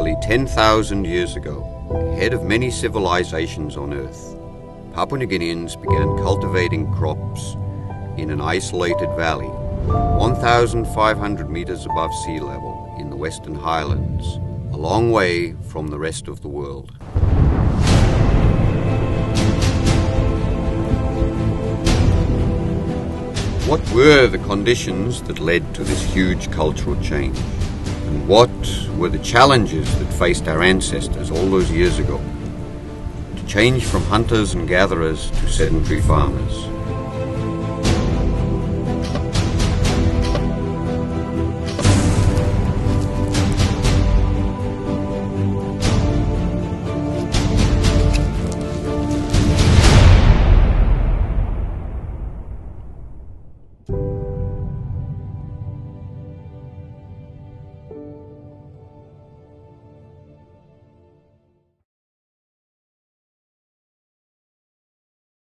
Nearly 10,000 years ago, ahead of many civilizations on Earth, Papua New Guineans began cultivating crops in an isolated valley, 1,500 meters above sea level in the Western Highlands, a long way from the rest of the world. What were the conditions that led to this huge cultural change? And what were the challenges that faced our ancestors all those years ago to change from hunters and gatherers to sedentary farmers?